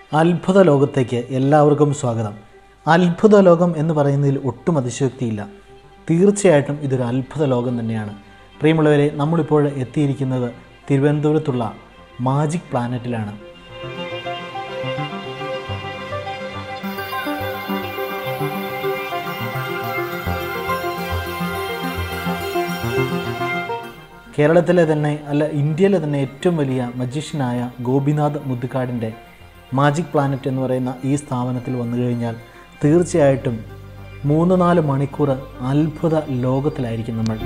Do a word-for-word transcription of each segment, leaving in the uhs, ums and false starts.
അത്ഭുത ലോകത്തേക്ക് എല്ലാവർക്കും സ്വാഗതം. അത്ഭുത ലോകം എന്ന് പറയുന്നതിൽ ഒട്ടും അതിശയോക്തിയില്ല. തീർച്ചയായിട്ടും ഇതൊരു അത്ഭുത ലോകം തന്നെയാണ്. പ്രിയമുള്ളവരെ, നമ്മളിപ്പോൾ എത്തിയിരിക്കുന്നത് തിരുവനന്തപുരത്തുള്ള മാജിക് പ്ലാനറ്റിലാണ്. കേരളത്തിലെ തന്നെ അല്ല ഇന്ത്യയിലെ തന്നെ ഏറ്റവും വലിയ മജീഷ്യനായ ഗോപിനാഥ് മുത്തുക്കാടിൻ്റെ മാജിക് പ്ലാനറ്റ് എന്ന് പറയുന്ന ഈ സ്ഥാപനത്തിൽ വന്നു കഴിഞ്ഞാൽ തീർച്ചയായിട്ടും മൂന്ന് നാല് മണിക്കൂർ അത്ഭുത ലോകത്തിലായിരിക്കും നമ്മൾ.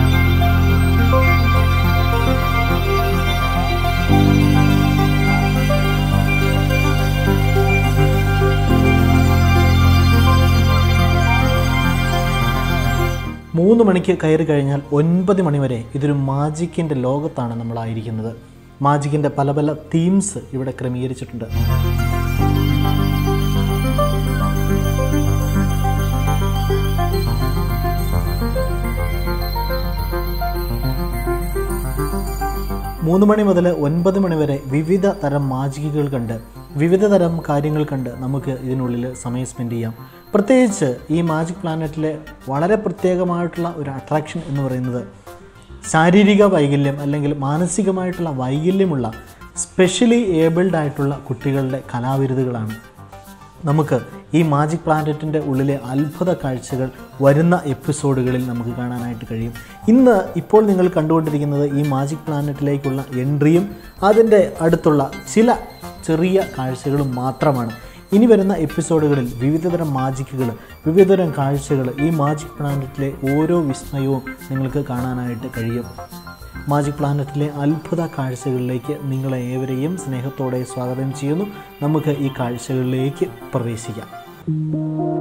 മൂന്ന് മണിക്ക് കയറി കഴിഞ്ഞാൽ ഒൻപത് മണി വരെ ഇതൊരു മാജിക്കിൻ്റെ ലോകത്താണ് നമ്മളായിരിക്കുന്നത്. മാജിക്കിൻ്റെ പല പല തീംസ് ഇവിടെ ക്രമീകരിച്ചിട്ടുണ്ട്. മൂന്ന് മണി മുതൽ ഒൻപത് മണി വരെ വിവിധ തരം മാജിക്കുകൾ കണ്ട് വിവിധ തരം കാര്യങ്ങൾ കണ്ട് നമുക്ക് ഇതിനുള്ളിൽ സമയം സ്പെൻഡ് ചെയ്യാം. പ്രത്യേകിച്ച് ഈ മാജിക് പ്ലാനറ്റിലെ വളരെ പ്രത്യേകമായിട്ടുള്ള ഒരു അട്രാക്ഷൻ എന്ന് പറയുന്നത് ശാരീരിക വൈകല്യം അല്ലെങ്കിൽ മാനസികമായിട്ടുള്ള വൈകല്യമുള്ള സ്പെഷ്യലി ഏബിൾഡ് ആയിട്ടുള്ള കുട്ടികളുടെ കലാവിരുതുകളാണ്. നമുക്ക് ഈ മാജിക് പ്ലാനറ്റിൻ്റെ ഉള്ളിലെ അത്ഭുത കാഴ്ചകൾ വരുന്ന എപ്പിസോഡുകളിൽ നമുക്ക് കാണാനായിട്ട് കഴിയും. ഇന്ന് ഇപ്പോൾ നിങ്ങൾ കണ്ടുകൊണ്ടിരിക്കുന്നത് ഈ മാജിക് പ്ലാനറ്റിലേക്കുള്ള എൻട്രിയും അതിൻ്റെ അടുത്തുള്ള ചില ചെറിയ കാഴ്ചകളും മാത്രമാണ്. ഇനി വരുന്ന എപ്പിസോഡുകളിൽ വിവിധതരം മാജിക്കുകൾ, വിവിധതരം കാഴ്ചകൾ, ഈ മാജിക് പ്ലാനറ്റിലെ ഓരോ വിസ്മയവും നിങ്ങൾക്ക് കാണാനായിട്ട് കഴിയും. മാജിക് പ്ലാനറ്റിലെ അത്ഭുത കാഴ്ചകളിലേക്ക് നിങ്ങളെ ഏവരെയും സ്നേഹത്തോടെ സ്വാഗതം ചെയ്യുന്നു. നമുക്ക് ഈ കാഴ്ചകളിലേക്ക് പ്രവേശിക്കാം.